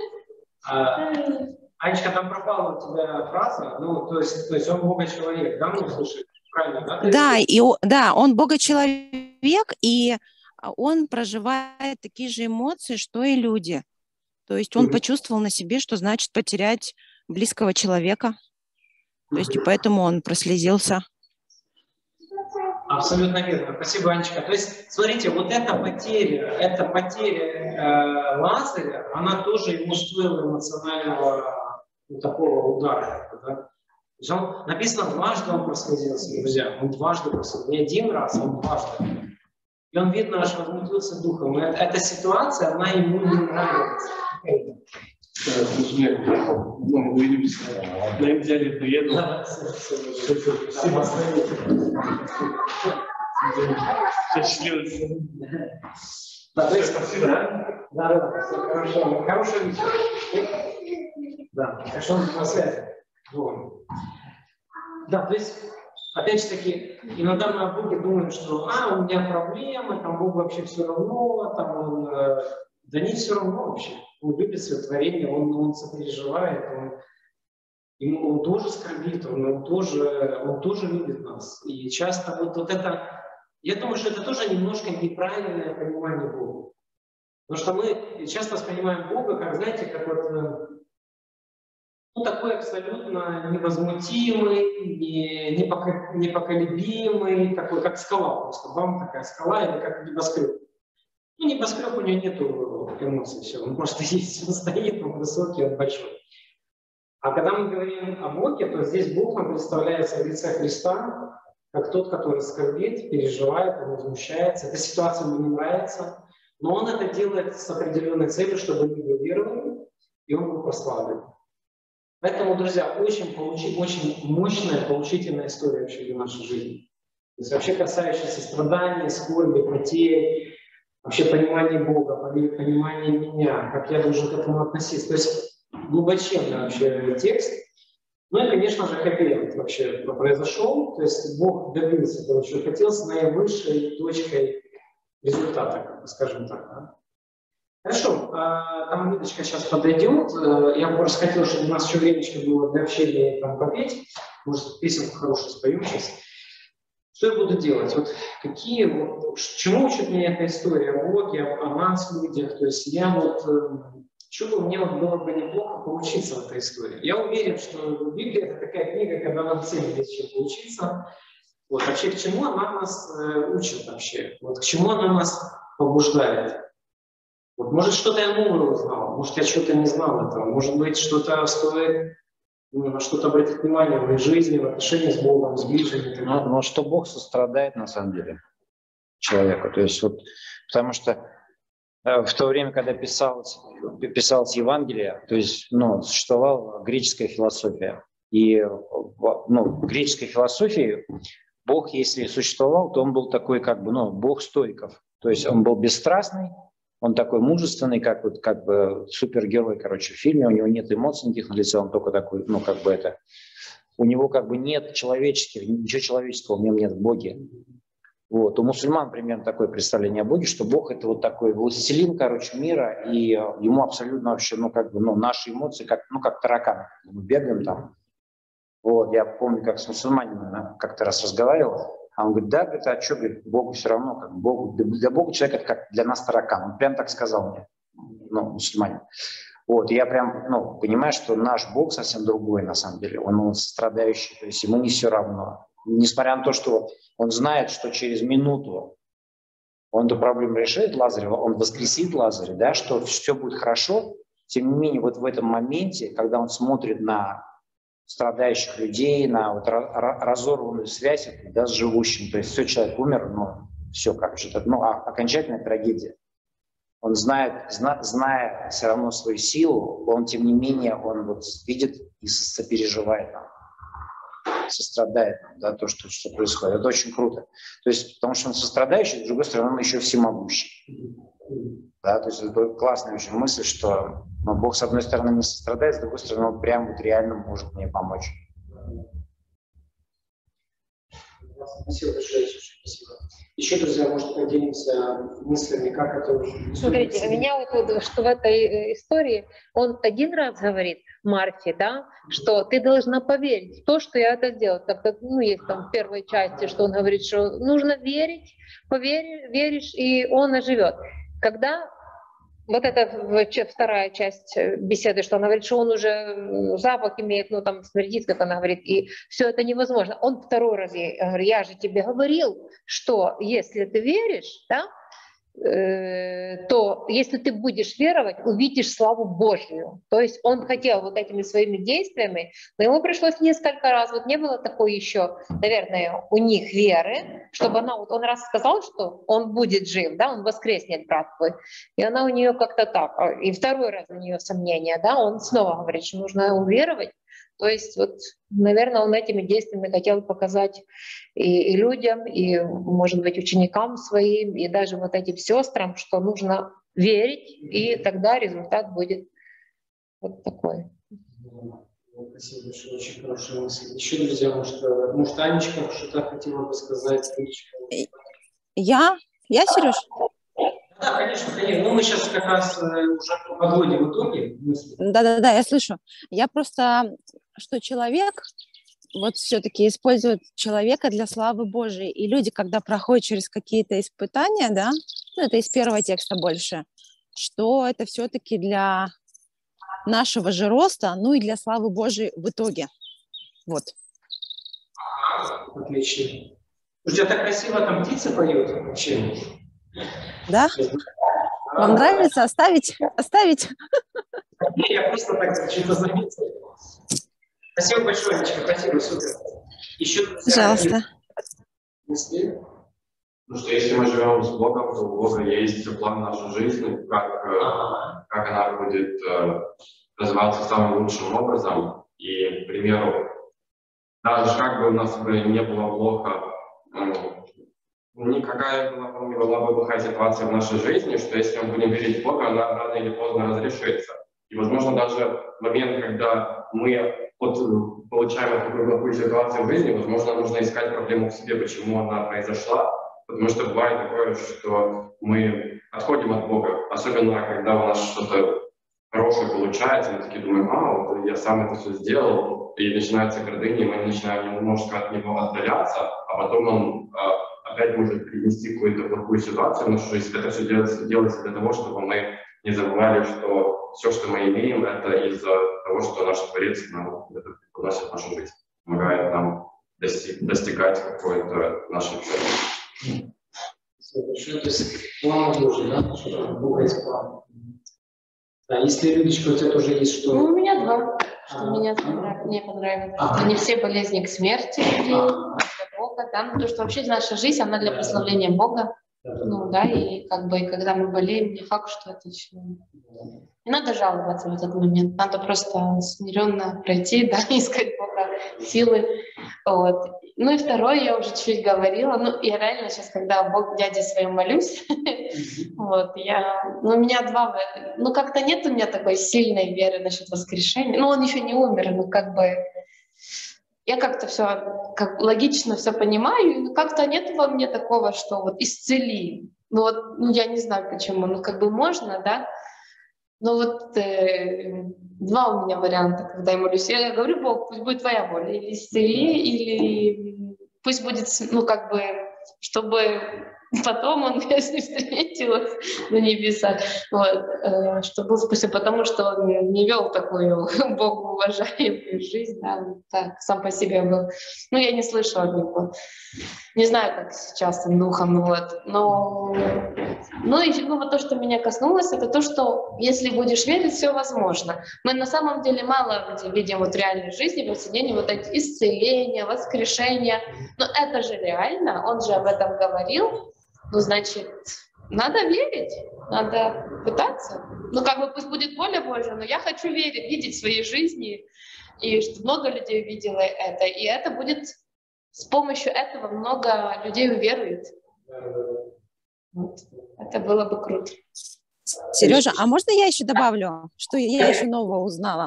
Анечка, там пропала у тебя фраза, ну, то есть, то есть он Бога человек, да, мы слышали? Правильно, да? Да, и, да, он Бога человек, и он проживает такие же эмоции, что и люди. То есть он mm-hmm. почувствовал на себе, что значит потерять близкого человека. То есть и поэтому он прослезился. Абсолютно верно. Спасибо, Анечка. То есть, смотрите, вот эта потеря, эта потеря э, Лазаря, она тоже ему стоила эмоционального ну, такого удара. Да? То есть он, написано, дважды он прослезился, друзья. Он дважды прослезился. Не один раз, он дважды. И он, видно, аж возмутился духом. И эта, эта ситуация, она ему не нравится. Ну, увидимся. На неделе приеду. Счастливый. Да, то есть, спасибо. Да, да, да. Хорошо. Хорошего вечера. Да, хорошо, на связи. Вот. Да, то есть, опять же таки, иногда мы о Боге думаем, что а, у меня проблемы, там Бог вообще все равно, там он, э, да не все равно вообще. Он любит свое творение, он, он сопереживает, он, ему, он тоже скорбит, он, он, тоже, он тоже любит нас. И часто вот, вот это, я думаю, что это тоже немножко неправильное понимание Бога. Потому что мы часто воспринимаем Бога, как, знаете, как вот, ну, такой абсолютно невозмутимый, не, непоколебимый, такой, как скала. Просто вам такая скала или как небоскреб. Ну, небоскреб, у него нету эмоций, все. Он просто есть, он стоит, он высокий, он большой. А когда мы говорим о Боге, то здесь Бог нам представляется в лице Христа, как тот, который скорбит, переживает, он возмущается. Эта ситуация ему не нравится, но он это делает с определенной целью, чтобы мы его веровали, и он был прославлен. Поэтому, друзья, очень, получи, очень мощная, поучительная история вообще для нашей жизни. То есть вообще касающаяся страданий, скорби, потерь, вообще понимание Бога, понимание меня, как я должен к этому относиться. То есть глубоченный вообще текст. Ну и, конечно же, хэппи-энд вообще произошел, то есть Бог добился того, что хотел, с наивысшей точкой результата, скажем так. Да? Хорошо, там Лидочка сейчас подойдет. Я просто хотел, чтобы у нас еще времечко было для общения и там попеть. Может, песенку хорошую споем сейчас. Что я буду делать? Вот какие, вот, чему учит меня эта история о Боге, о нас, людях? То есть я вот, чего мне вот было бы неплохо поучиться в этой истории. Я уверен, что Библия — это такая книга, когда нам всем есть чем поучиться. Вот, вообще, к чему она нас учит вообще? Вот, к чему она нас побуждает? Вот, может, что-то я новое узнал, может, я что-то не знал этого, может быть, что-то стоит, ну, на что-то обратить внимание в моей жизни, в отношении с Богом, с ближними. Но, но что Бог сострадает на самом деле человеку. То есть вот, потому что э, в то время, когда писалось, писалось Евангелие, то есть, ну, существовала греческая философия. И ну, в греческой философии Бог, если существовал, то он был такой, как бы, ну, Бог стоиков. То есть он был бесстрастный. Он такой мужественный, как, вот, как бы супергерой, короче, в фильме. У него нет эмоций никаких на лице, он только такой, ну, как бы это... У него как бы нет человеческих, ничего человеческого в нем нет в Боге. Вот. У мусульман примерно такое представление о Боге, что Бог — это вот такой властелин, короче, мира, и ему абсолютно вообще, ну, как бы, ну, наши эмоции, как, ну, как тараканы. Мы бегаем там. Вот. Я помню, как с мусульманином как-то раз разговаривал. А он говорит, да, говорит, а что, говорит, Богу все равно, как Богу, для Бога человек это как для нас таракан. Он прям так сказал мне, ну, мусульманин. Вот, я прям, ну, понимаю, что наш Бог совсем другой, на самом деле. Он, он страдающий, то есть ему не все равно. Несмотря на то, что он знает, что через минуту он эту проблему решит, Лазаря, он воскресит Лазаря, да, что все будет хорошо, тем не менее, вот в этом моменте, когда он смотрит на страдающих людей, на вот разорванную связь, да, с живущим. То есть все, человек умер, но все, как что-то, ну, а, окончательная трагедия. Он знает, зна, зная все равно свою силу, он, тем не менее, он вот видит и сопереживает нам, сострадает нам, да, то, что, что происходит. Это очень круто. То есть, потому что он сострадающий, с другой стороны, он еще всемогущий. Да, то есть это классная очень мысль, что, ну, Бог, с одной стороны, не сострадает, с другой стороны, он прям вот реально может мне помочь. Спасибо большое, спасибо. Еще, друзья, может, поделимся мыслями, как это... Смотрите, у меня вот, что в этой истории, он один раз говорит Марфе, да, что ты должна поверить в то, что я это сделал. Так, ну, есть там в первой части, что он говорит, что нужно верить, поверишь, веришь, и он оживет. Когда вот эта вторая часть беседы, что она говорит, что он уже запах имеет, ну там, смотрите, как она говорит, и все это невозможно. Он второй раз ей говорит, я же тебе говорил, что если ты веришь, да, э, то если ты будешь веровать, увидишь славу Божью. То есть он хотел вот этими своими действиями, но ему пришлось несколько раз, вот не было такой еще, наверное, у них веры, чтобы она, вот он раз сказал, что он будет жив, да, он воскреснет, брат твой, и она у нее как-то так, и второй раз у нее сомнения, да, он снова говорит, что нужно уверовать. То есть, вот, наверное, он этими действиями хотел показать и, и людям, и, может быть, ученикам своим, и даже вот этим сестрам, что нужно верить, и тогда результат будет вот такой. Спасибо большое, очень хорошая мысль. Еще, друзья, может, может Анечка что-то хотела бы сказать? Я? Я, Сереж? Да, конечно, конечно. Ну, мы сейчас как раз уже подводим итоги. Да-да-да, я слышу. Я просто, что человек, вот все-таки использует человека для славы Божией. И люди, когда проходят через какие-то испытания, да, ну, это из первого текста больше, что это все-таки для нашего же роста, ну и для славы Божией в итоге. Вот. Отлично. У тебя так красиво там птицы поют вообще. Да? Вам нравится оставить? Оставить? Я просто так что-то заметил. Спасибо большое, Анечка, спасибо, супер. Еще, пожалуйста. Мысли? Ну что, если мы живем с Богом, то у Бога есть план нашей жизни, как, ага. как она будет э, развиваться самым лучшим образом. И, к примеру, даже как бы у нас бы не было плохо, ну, никакая была, не была бы плохая ситуация в нашей жизни, что если мы будем верить в Бога, она рано или поздно разрешится. И, возможно, даже момент, когда мы, вот, получаем такую плохую ситуацию в жизни, возможно, нужно искать проблему в себе, почему она произошла. Потому что бывает такое, что мы отходим от Бога, особенно когда у нас что-то хорошее получается, мы такие думаем, а, вот я сам это все сделал, и начинается гордыня, и мы начинаем немножко от него отдаляться, а потом он а, опять может принести какую-то плохую ситуацию в нашу жизнь. Это все делается, делается для того, чтобы мы не забывали, что все, что мы имеем, это из-за того, что наш Творец нам это приносит в нашу жизнь, помогает нам достиг, достигать какой-то нашей цели. То есть план Божий, да? Что у Бога есть план. Да, если, Людочка, у тебя тоже есть что? Ну, у меня два, что а, меня а, мне понравилось. а, Что не все болезни к смерти привели, а, для Бога, да, ну, то, что вообще наша жизнь, она для прославления Бога. Ну, да, и как бы, и когда мы болеем, не факт, что это еще... Не надо жаловаться в этот момент, надо просто смиренно пройти, да, искать Бога силы. Вот. Ну и второе, я уже чуть-чуть говорила, ну я реально сейчас, когда Бог дяде своему молюсь, вот, я, ну у меня два, ну как-то нет у меня такой сильной веры насчет воскрешения, ну он еще не умер, ну как бы, я как-то все как логично все понимаю, но как-то нет во мне такого, что вот исцели, ну вот, ну я не знаю почему, ну как бы можно, да, ну вот э, два у меня варианта, когда я молюсь. Я говорю, Бог, пусть будет твоя воля, или исцели, или пусть будет, ну как бы, чтобы потом он меня с ним встретилась на небесах, вот, э, что был спасен, потому что он не вел такую богоуважаемую жизнь, да, так, сам по себе был. Ну, я не слышала от него. Не знаю, как сейчас он духом, вот, но... Ну, и ну, вот то, что меня коснулось, это то, что если будешь верить, все возможно. Мы на самом деле мало где видим вот в реальной жизни, в повседневной вот эти исцеления, воскрешения, но это же реально, он же об этом говорил. Ну, значит, надо верить, надо пытаться. Ну, как бы пусть будет воля Божья, но я хочу верить, видеть в своей жизни, и что много людей видело это. И это будет, с помощью этого много людей уверует. Вот. Это было бы круто. Сережа, а можно я еще добавлю, что я еще нового узнала?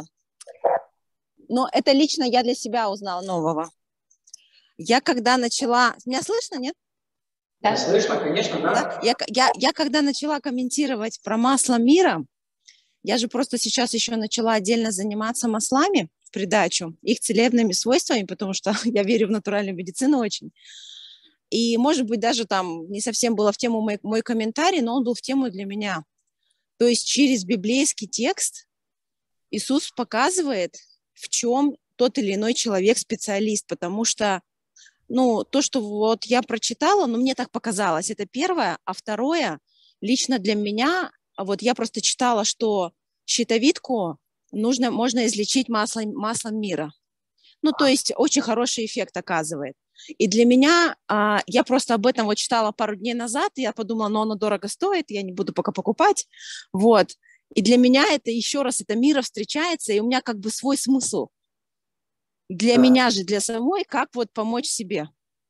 Но это лично я для себя узнала нового. Я когда начала... Меня слышно, нет? Да. Слышно, конечно, да. да? Я, я, я когда начала комментировать про масло мира, я же просто сейчас еще начала отдельно заниматься маслами в придачу, их целебными свойствами, потому что я верю в натуральную медицину очень. И, может быть, даже там не совсем было в тему мой, мой комментарий, но он был в тему для меня. То есть через библейский текст Иисус показывает, в чем тот или иной человек специалист, потому что ну, то, что вот я прочитала, ну, мне так показалось, это первое, а второе, лично для меня, вот я просто читала, что щитовидку нужно, можно излечить маслом, маслом мира. Ну, то есть очень хороший эффект оказывает. И для меня, а, я просто об этом вот читала пару дней назад, и я подумала, ну, оно дорого стоит, я не буду пока покупать, вот. И для меня это еще раз, это мира встречается, и у меня как бы свой смысл. Для да. меня же, для самой, как вот помочь себе.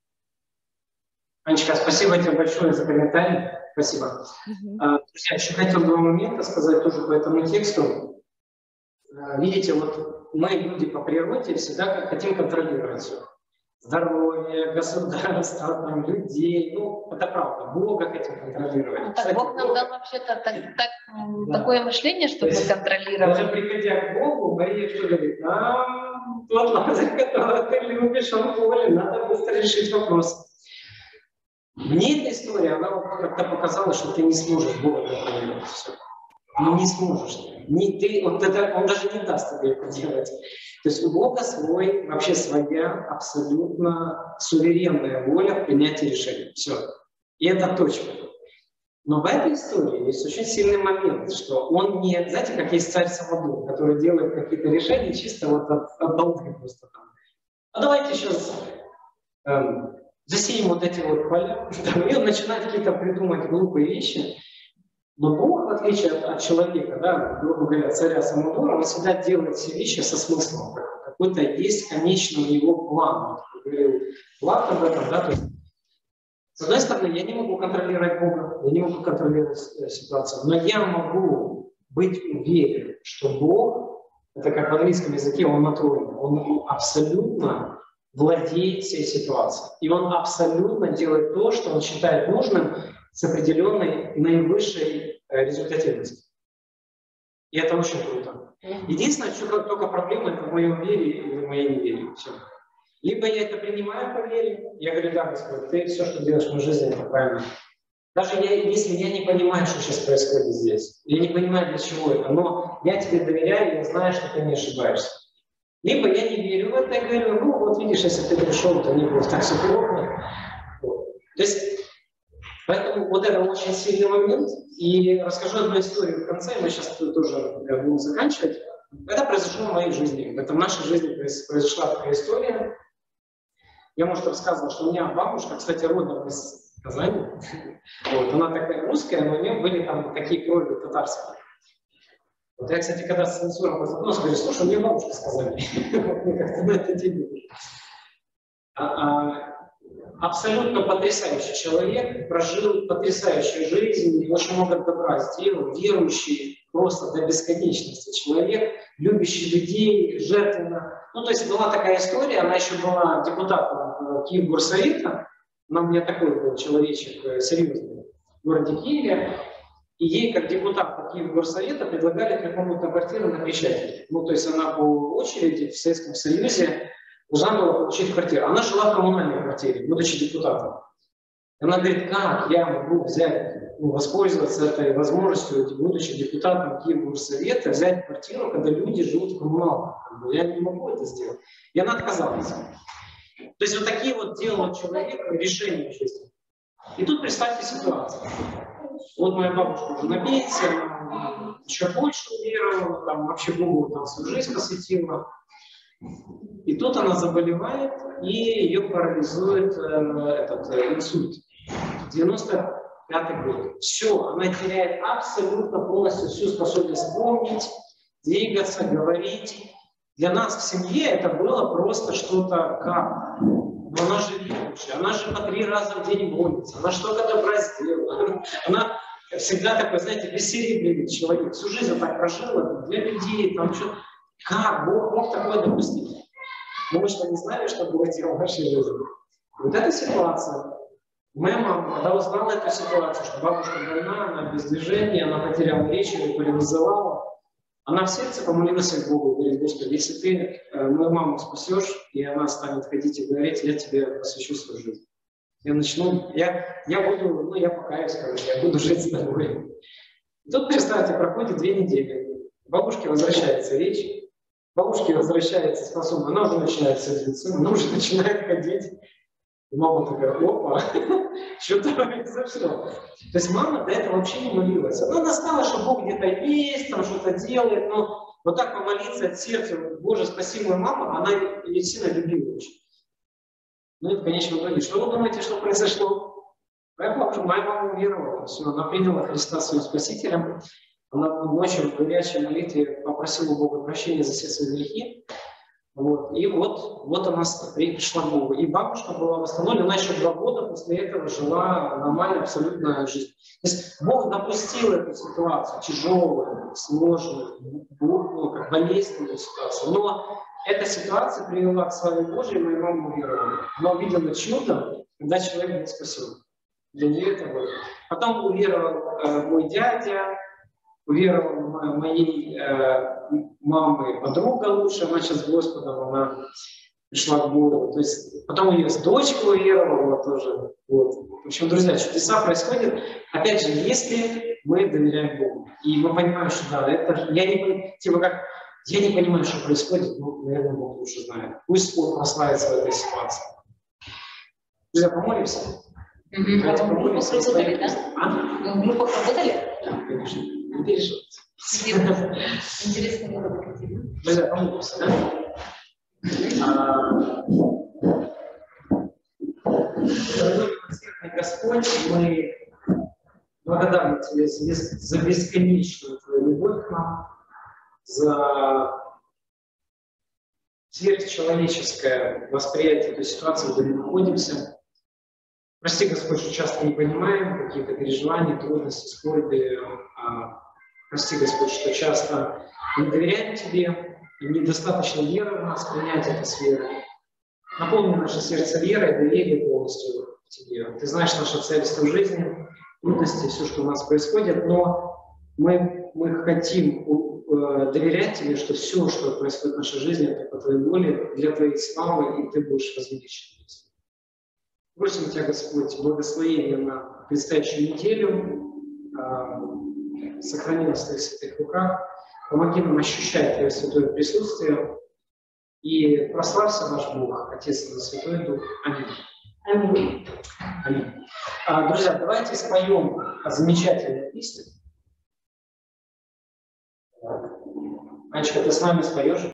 Анечка, спасибо тебе большое за комментарий. Спасибо. Uh-huh. Друзья, еще хотел два момента сказать тоже по этому тексту. Видите, вот мы, люди по природе, всегда хотим контролировать все. Здоровье, государство, там, людей. Ну, это правда. Бога хотим контролировать. Ну, так, Бог нам дал вообще-то так, так, да. такое мышление, чтобы мы контролировали. Даже приходя к Богу, Мария что говорит? А, тот Лазарь, которого ты любишь, он болен, надо быстро решить вопрос. Мне эта история, она как-то показала, что ты не сможешь Бога контролировать все. Ну, не сможешь. Не, ты, вот это, он даже не даст тебе это делать. То есть у Бога свой, вообще своя абсолютно суверенная воля в принятии решений. Все. И это точка. Но в этой истории есть очень сильный момент, что он не, знаете, как есть царь Самодур, который делает какие-то решения чисто вот от, от долги просто там. А давайте сейчас эм, засеем вот эти вот поля, и он начинает какие-то придумать глупые вещи. Но Бог, в отличие от, от человека, да, грубо говоря, царя Самодура, он всегда делает все вещи со смыслом. Какой-то есть конечный его план. Вот, говорил Влад об этом, да, то есть, с одной стороны, я не могу контролировать Бога, я не могу контролировать ситуацию, но я могу быть уверен, что Бог Это как в английском языке, он натурный. Он абсолютно владеет всей ситуацией. И он абсолютно делает то, что он считает нужным с определенной наивысшей результативностью. И это очень круто. Единственное, что только проблема, это в моем вере или в моей неверии. Все. Либо я это принимаю по вере, я говорю, да, Господь, ты все, что делаешь в моей жизни, это правильно. Даже я, если я не понимаю, что сейчас происходит здесь, я не понимаю, для чего это, но я тебе доверяю, я знаю, что ты не ошибаешься. Либо я не верю в это, я говорю, ну вот видишь, если ты пришел, то не было так все плохо. Вот. То есть, поэтому вот это очень сильный момент. И расскажу одну историю в конце, мы сейчас тоже будем заканчивать. Это произошло в моей жизни, это в нашей жизни произошла такая история. Я, может, рассказывал, что у меня бабушка, кстати, родом из Казани. Вот, она такая русская, но у нее были там такие крови татарские. Вот я, кстати, когда с цензуром познакомился, говорю, слушай, мне бабушка сказали. Мы как-то на это делали. Абсолютно потрясающий человек, прожил потрясающую жизнь, очень много добра сделал, верующий просто до бесконечности человек, любящий людей, жертвенно. Ну, то есть была такая история, она еще была депутатом Киевгорсовета, она у меня такой был человечек серьезный в городе Киеве, и ей, как депутат Киевгорсовета, предлагали какому-то квартиру на Крещатике. Ну, то есть она по очереди в Советском Союзе должна была получить квартиру. Она жила в коммунальной квартире, будучи депутатом. Она говорит, как я могу взять, ну, воспользоваться этой возможностью, будучи депутатом Киевгорсовета, взять квартиру, когда люди живут в коммуналках. Я не могу это сделать. И она отказалась. То есть вот такие вот делал человек решения в жизни. И тут представьте ситуацию. Вот моя бабушка уже на пенсии, она еще больше уверовала, там вообще Богу там всю жизнь посвятила. И тут она заболевает, и ее парализует э, этот э, инсульт. девяносто пятый год. Все, она теряет абсолютно полностью всю способность помнить, двигаться, говорить. Для нас в семье это было просто что-то как. Но она же верующая, она же по три раза в день молится, она что-то добра сделала. Она всегда такой, знаете, бессеребренный человек. Всю жизнь так прожила для людей, там что-то. Как Бог мог такое допустить? Мы что, не знали, что Бог делал в нашей жизни? Вот эта ситуация. Моя мама, когда узнала эту ситуацию, что бабушка больна, она без движения, она потеряла речь, ее парализовала, она в сердце помолилась к Богу, говорит, Господи, если ты э, мою маму спасешь, и она станет ходить и говорить, я тебе посвящу свою жизнь. Я начну, я, я буду, ну я покаюсь, короче, я буду жить с тобой. И тут, представьте, проходит две недели, бабушке возвращается речь, бабушке возвращается способность, она уже начинает садиться, она уже начинает ходить. И мама такая, опа, что-то произошло. То есть мама до этого вообще не молилась. Она знала, что Бог где-то есть, там что-то делает, но вот так помолиться от сердца, Боже, спаси мою маму, она ее сильно любила очень. Ну и в конечном итоге, что вы думаете, что произошло? Моя мама, моя мама уверовала, все, она приняла Христа своим спасителем. Она ночью в горячей молитве попросила Бога прощения за все свои грехи. Вот. И вот, вот она пришла к Богу. И бабушка была восстановлена, она еще два года после этого жила нормальной абсолютно жизнь. То есть Бог допустил эту ситуацию, тяжелую, сложную, ну, как болезненную ситуацию. Но эта ситуация привела к славе Божьей, и моя мама уверовала. Она увидела чудо, когда человек был спасен. Для нее это было. Потом уверовал э, мой дядя, уверовала моей э, мамы подруга лучше, она сейчас с Господом, она пришла к Богу. То есть потом у нее дочка уверовала тоже. Вот. В общем, друзья, чудеса происходят. Опять же, если мы доверяем Богу. И мы понимаем, что да, это я не, типа как, я не понимаю, что происходит, ну, наверное, Бог лучше знает. Пусть Бог прославится в этой ситуации. Друзья, помолимся. Mm-hmm. Давайте помолимся. Группа работали, да? А? В группах работали? Да, конечно. Не переживайте. Интересно было какие. Друзья, помолимся, да? Дорогой Господь, мы благодарны Тебе за бесконечную Твою любовь к нам, за сверхчеловеческое восприятие той ситуации, где мы находимся. Прости, Господь, что часто не понимаем какие-то переживания, трудности, скорби. Прости, Господь, что часто не доверяем Тебе. И недостаточно веры в нас, принять это с верой. Наполни наше сердце верой, доверие полностью к Тебе. Ты знаешь нашу цель в жизни, трудности, все, что у нас происходит, но мы, мы хотим э, доверять Тебе, что все, что происходит в нашей жизни, это по Твоей воле, для Твоей славы, и Ты будешь возвеличен. Просим Тебя, Господь, благословения на предстоящую неделю, э, сохрани нас в Твоих святых руках, помоги нам ощущать Твое святое присутствие, и прославься наш Бог, Отец и Святой Дух. Аминь. Аминь. Аминь. А, друзья, давайте споем замечательную песню. Анечка, ты с нами споешь?